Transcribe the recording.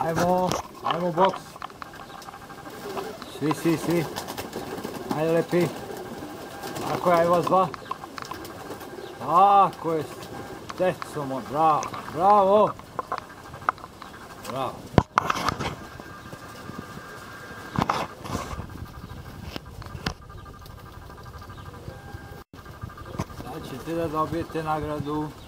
Ajmo boks. Svi. Ajde lepi. Tako je, aj vas dva. Tako je. Deco moj, bravo. Sad ćete da dobijete nagradu.